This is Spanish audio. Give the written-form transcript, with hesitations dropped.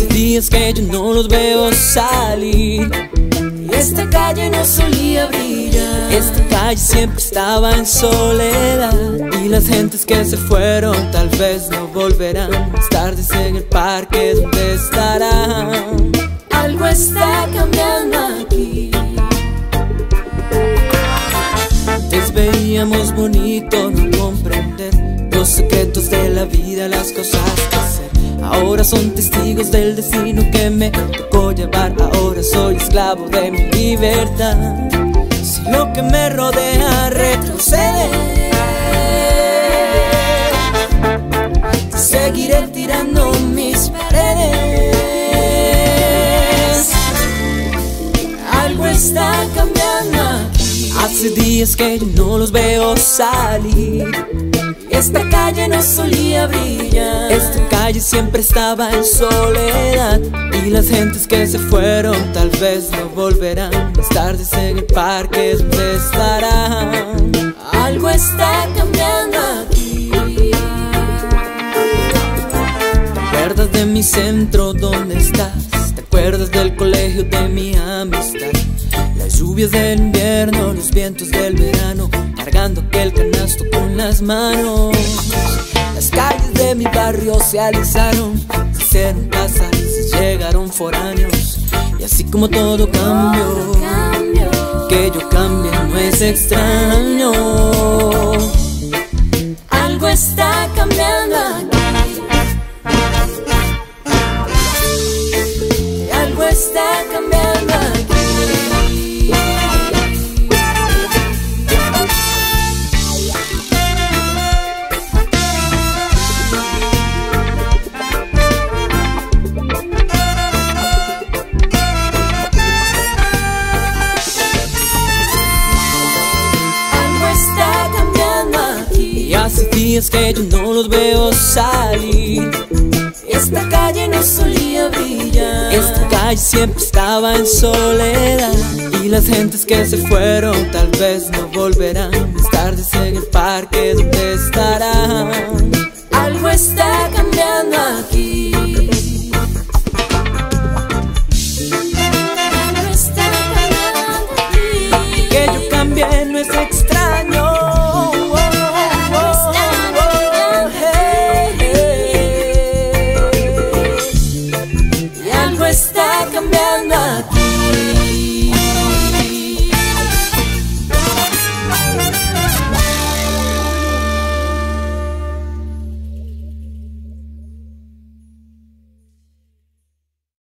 Hace días que yo no los veo salir. Y esta calle no solía brillar. Esta calle siempre estaba en soledad. Y las gentes que se fueron tal vez no volverán. Más tarde en el parque, ¿dónde estarán? Algo está cambiando aquí. Antes veíamos bonito no comprender los secretos de la vida, las cosas que hacer. Ahora son testigos del destino que me tocó llevar. Ahora soy esclavo de mi libertad. Si lo que me rodea retrocede, seguiré tirando mis paredes. Algo está cambiando aquí. Hace días que yo no los veo salir. Esta calle no solía brillar. Esta calle siempre estaba en soledad. Y las gentes que se fueron tal vez no volverán. Más tarde en el parque, ¿dónde estarán? Algo está cambiando aquí. ¿Te acuerdas de mi centro? ¿Dónde estás? ¿Te acuerdas del colegio de mi amistad? Las lluvias del invierno, los vientos del verano, cargando aquel canasto con las manos. Las calles de mi barrio se alisaron, se hicieron casas, se llegaron foráneos. Y así como todo cambió, que yo cambie no es extraño. Algo está cambiando aquí. Algo está cambiando aquí. Hace días que yo no los veo salir. Esta calle no solía brillar. Esta calle siempre estaba en soledad. Y las gentes que se fueron tal vez no volverán. Más tarde en el parque, ¿dónde estarán?